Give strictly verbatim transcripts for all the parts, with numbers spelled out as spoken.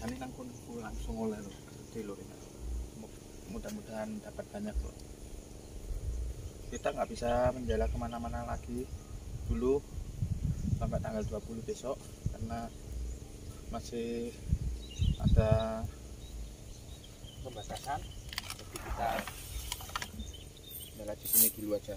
biasanya nang kono langsung oleh lho gede lho ini. Mudah-mudahan dapat banyak loh. Kita nggak bisa menjala kemana-mana lagi dulu sampai tanggal dua puluh besok karena masih ada pembatasan, jadi kita menjala di sini dulu aja.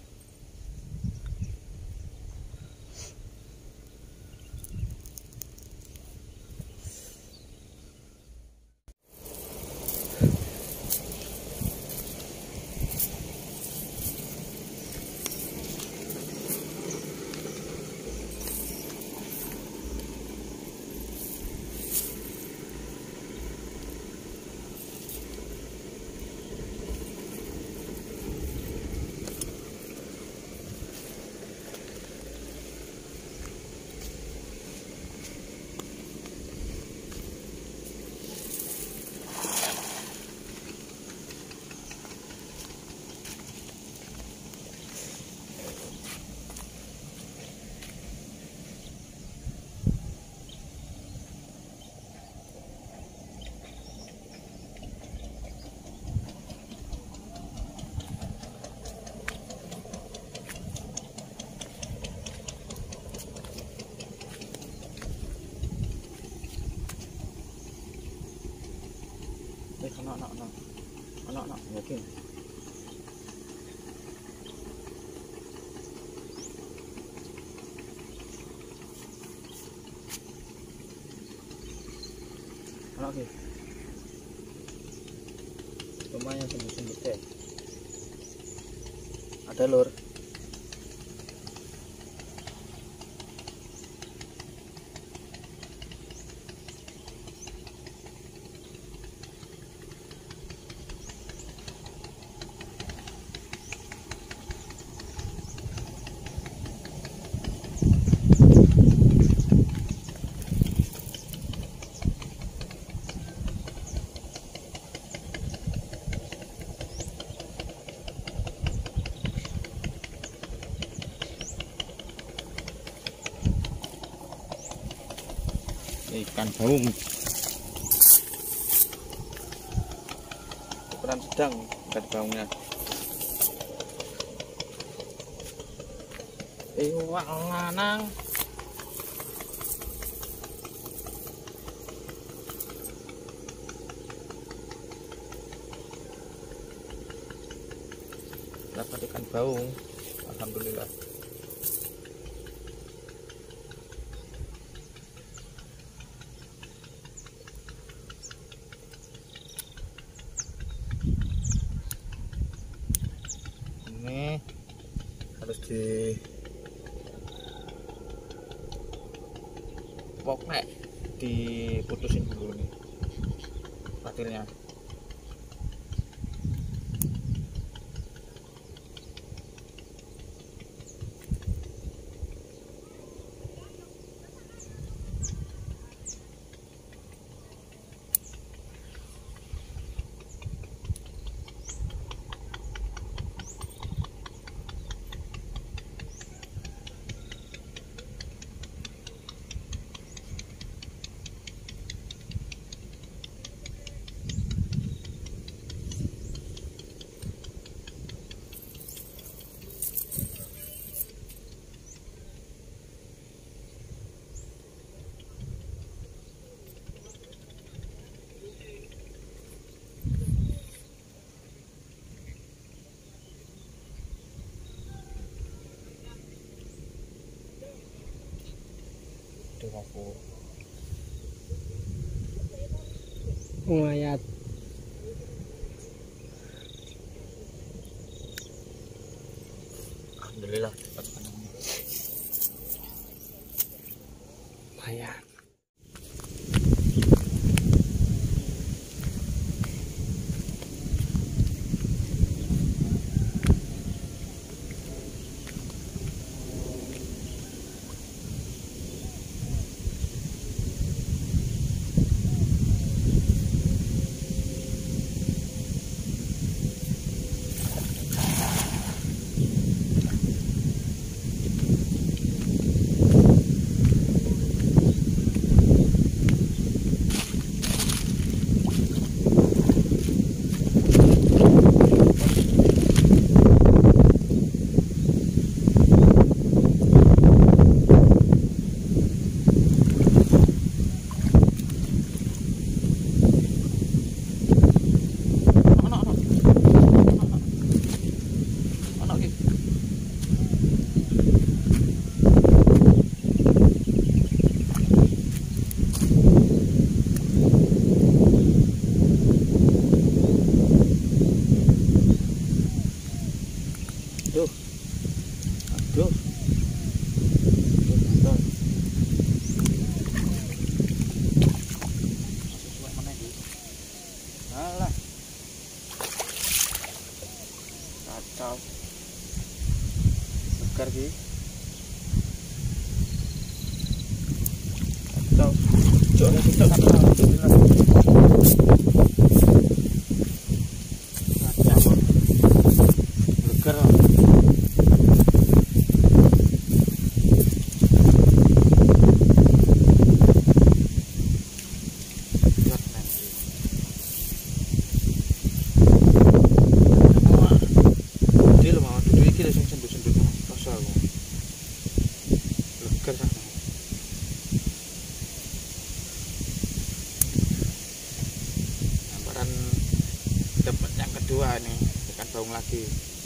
Anak anak anak anak anak yakin anak sih lumayan sembut-sembut deh ada lur. Ikan baung ukuran sedang ikan baungnya. Iwak lanang dapat ikan baung, alhamdulillah. Ini harus di poknek diputusin dulu nih patilnya. Aku Wayat alhamdulillah dapat lumayan. Aduh. Alah. Kacau. Segar sih. Kacau. Coba kita kacau. Kacau. Segar. Gambaran dapat yang kedua nih, ikan baung lagi.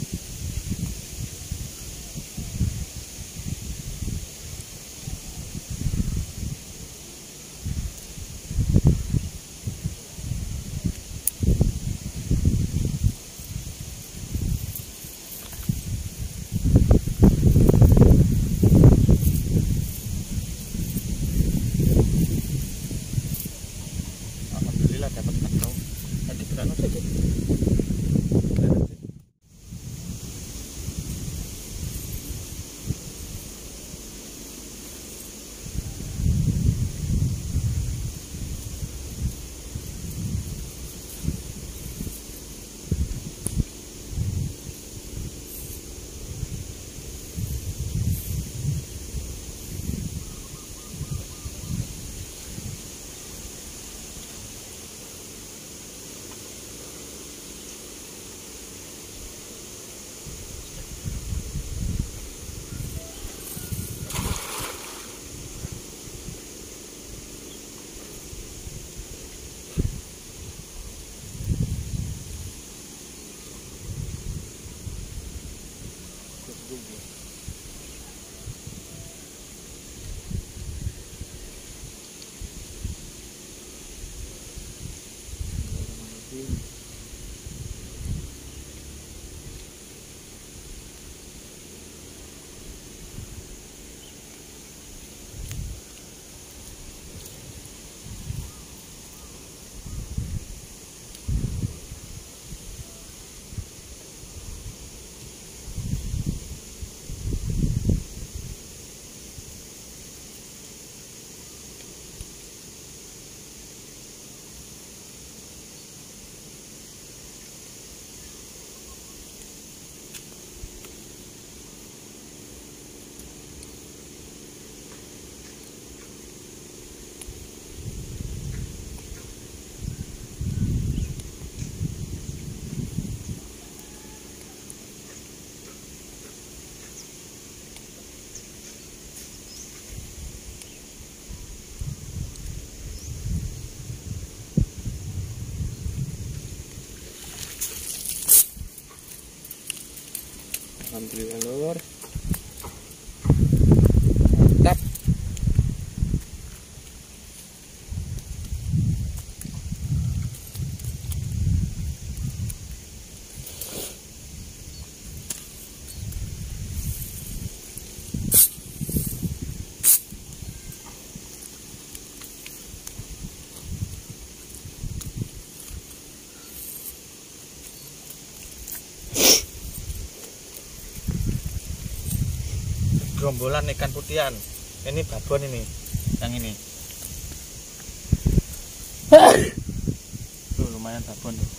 Dapat kacau nanti berano saja. Alhamdulillah lur, mantap. Gerombolan ikan putihan. Ini babon ini, yang ini. Tuh lumayan babon tuh.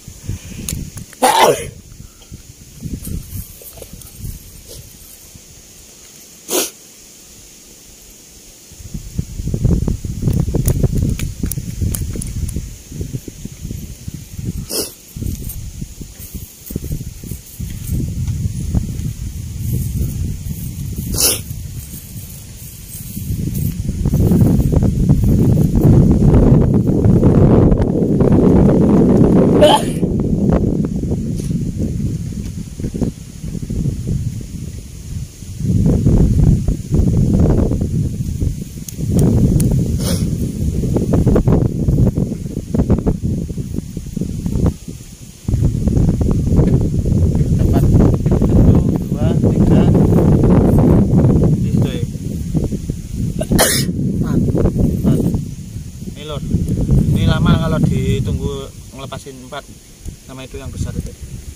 tunggu ngelepasin empat sama itu yang besar itu.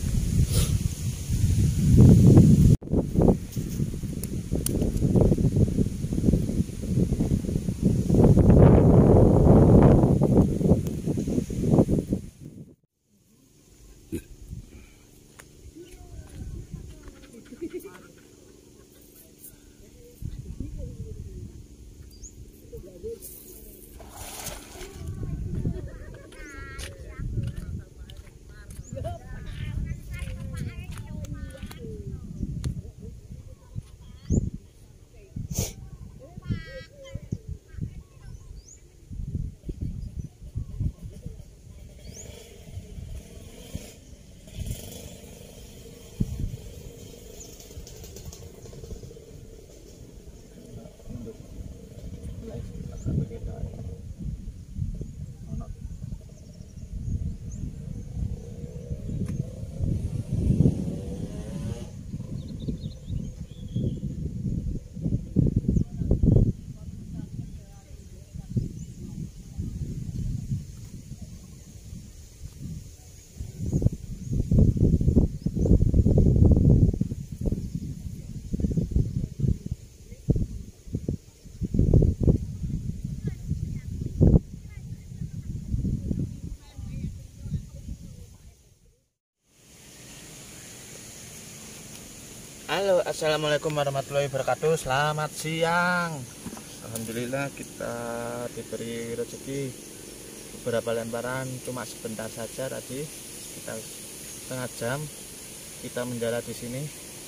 Halo, assalamualaikum warahmatullahi wabarakatuh. Selamat siang. Alhamdulillah kita diberi rezeki beberapa lemparan, cuma sebentar saja tadi, sekitar setengah jam kita menjala di sini.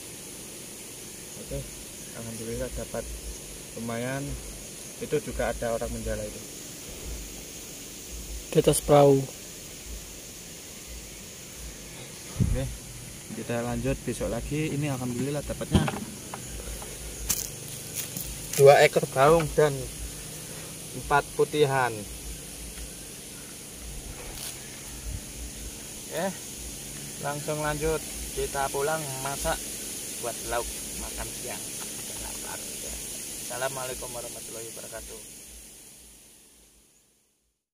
Oke, alhamdulillah dapat lumayan. Itu juga ada orang menjala itu di atas perahu. Oke, kita lanjut besok lagi. Ini alhamdulillah dapatnya dua ekor baung dan empat putihan. Eh, langsung lanjut, kita pulang masak buat lauk makan siang. Lapar. Assalamualaikum warahmatullahi wabarakatuh.